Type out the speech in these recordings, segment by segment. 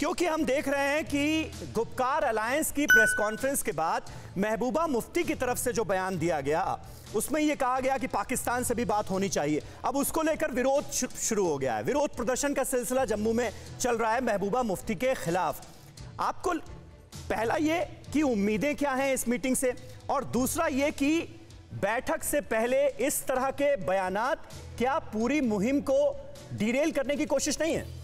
क्योंकि हम देख रहे हैं कि गुपकार अलायंस की प्रेस कॉन्फ्रेंस के बाद महबूबा मुफ्ती की तरफ से जो बयान दिया गया उसमें यह कहा गया कि पाकिस्तान से भी बात होनी चाहिए। अब उसको लेकर विरोध शुरू हो गया है। विरोध प्रदर्शन का सिलसिला जम्मू में चल रहा है महबूबा मुफ्ती के खिलाफ। आपको पहला ये कि उम्मीदें क्या हैं इस मीटिंग से, और दूसरा ये कि बैठक से पहले इस तरह के बयानात क्या पूरी मुहिम को डिरेल करने की कोशिश नहीं है?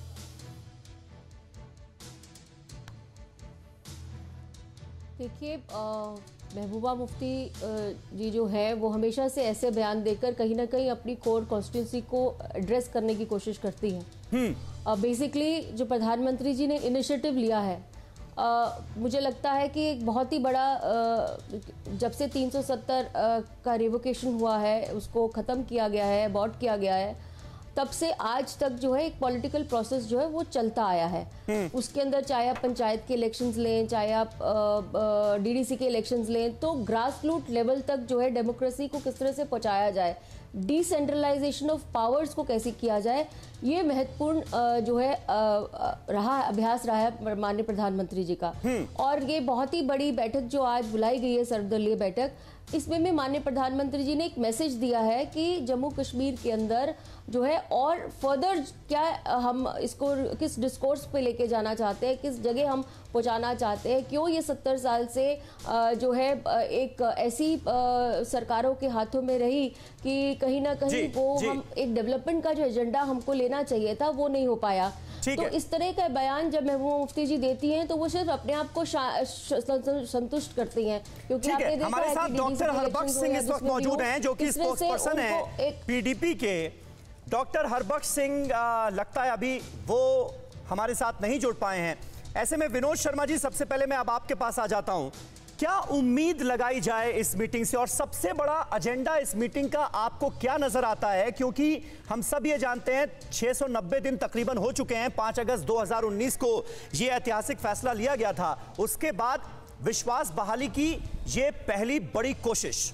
देखिए, महबूबा मुफ्ती जी जो है वो हमेशा से ऐसे बयान देकर कहीं ना कहीं अपनी कोर कॉन्स्टिट्यूंसी को एड्रेस करने की कोशिश करती हैं। बेसिकली जो प्रधानमंत्री जी ने इनिशिएटिव लिया है, मुझे लगता है कि एक बहुत ही बड़ा जब से 370 का रिवोकेशन हुआ है, उसको ख़त्म किया गया है, अबॉर्ट किया गया है, तब से आज तक जो है एक पॉलिटिकल प्रोसेस जो है वो चलता आया है। उसके अंदर चाहे आप पंचायत के इलेक्शंस लें, चाहे आप डीडीसी के इलेक्शंस लें, तो ग्रास रूट लेवल तक जो है डेमोक्रेसी को किस तरह से पहुंचाया जाए, डिसेंट्रलाइजेशन ऑफ पावर्स को कैसे किया जाए, ये महत्वपूर्ण जो है अभ्यास रहा है माननीय प्रधानमंत्री जी का। और ये बहुत ही बड़ी बैठक जो आज बुलाई गई है, सर्वदलीय बैठक, इसमें भी माननीय प्रधानमंत्री जी ने एक मैसेज दिया है कि जम्मू कश्मीर के अंदर जो है और फर्दर क्या हम इसको किस डिस्कोर्स पे लेके जाना चाहते हैं, किस जगह हम पहुंचाना चाहते हैं, क्यों ये 70 साल से जो है एक ऐसी सरकारों के हाथों में रही कि कहीं ना कहीं वो हम एक डेवलपमेंट का जो एजेंडा हमको लेना चाहिए था वो नहीं हो पाया। तो इस तरह का बयान जब महबूबा मुफ्ती जी देती हैं तो वो सिर्फ अपने आप को संतुष्ट करती हैं, क्योंकि आपने देखा हमारे साथ डॉक्टर हरबख्श सिंह इस वक्त मौजूद हैं जो कि स्पोक्सपर्सन है पीडीपी के। डॉक्टर हरबख्श सिंह लगता है अभी वो हमारे साथ नहीं जुड़ पाए हैं। ऐसे में विनोद शर्मा जी, सबसे पहले मैं अब आपके पास आ जाता हूं। क्या उम्मीद लगाई जाए इस मीटिंग से, और सबसे बड़ा एजेंडा इस मीटिंग का आपको क्या नजर आता है? क्योंकि हम सब ये जानते हैं 690 दिन तकरीबन हो चुके हैं। 5 अगस्त 2019 को ये ऐतिहासिक फैसला लिया गया था। उसके बाद विश्वास बहाली की ये पहली बड़ी कोशिश।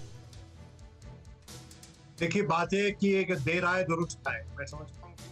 देखिए, बात है कि एक देर आए दुरुस्त आए। मैं समझता हूँ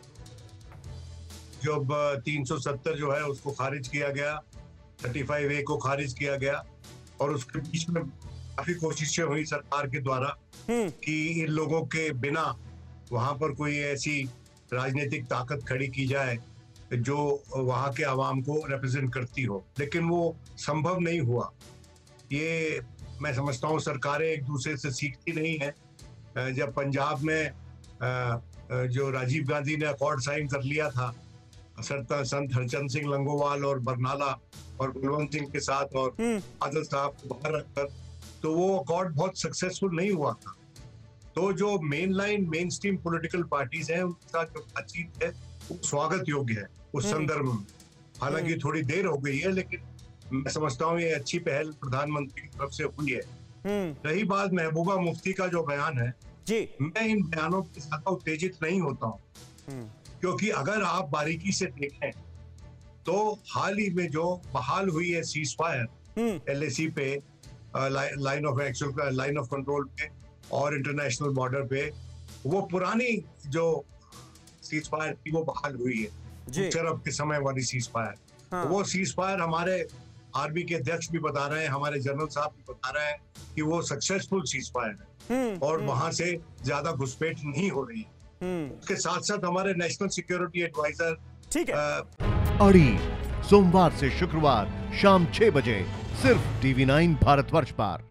जब 370 जो है उसको खारिज किया गया, 35A को खारिज किया गया, और उसके बीच में काफी कोशिशें हुई सरकार के द्वारा कि इन लोगों के बिना वहां पर कोई ऐसी राजनीतिक ताकत खड़ी की जाए जो वहां के आवाम को रिप्रेजेंट करती हो, लेकिन वो संभव नहीं हुआ। ये मैं समझता हूँ सरकारें एक दूसरे से सीखती नहीं है। जब पंजाब में जो राजीव गांधी ने अकॉर्ड साइन कर लिया था संत हरचंद सिंह लंगोवाल और बरनाला और बलवंत सिंह के साथ और आदल साहब को बाहर रखकर, तो वो अकॉर्ड बहुत सक्सेसफुल नहीं हुआ था। तो जो मेन स्ट्रीम पॉलिटिकल पार्टीज हैं उनके साथ जो बातचीत है वो स्वागत योग्य है उस संदर्भ में। हालांकि थोड़ी देर हो गई है, लेकिन मैं समझता हूँ ये अच्छी पहल प्रधानमंत्री की तरफ से हुई है। रही बात महबूबा मुफ्ती का जो बयान है जी, मैं इन बयानों के साथ उत्तेजित नहीं होता हूँ, क्योंकि अगर आप बारीकी से देखें तो हाल ही में जो बहाल हुई है सीज फायर LAC पे, line of actual line of control पे और इंटरनेशनल बॉर्डर पे, वो पुरानी जो सीज फायर थी वो बहाल हुई है शरफ के समय वाली सीज फायर। वो सीज फायर हमारे आर्मी के अध्यक्ष भी बता रहे हैं, हमारे जनरल साहब भी बता रहे हैं कि वो सक्सेसफुल सीज फायर है और वहां से ज्यादा घुसपैठ नहीं हो रही है। उसके साथ साथ हमारे नेशनल सिक्योरिटी एडवाइजर ठीक है अड़ी सोमवार से शुक्रवार शाम 6 बजे सिर्फ TV9 भारतवर्ष पर।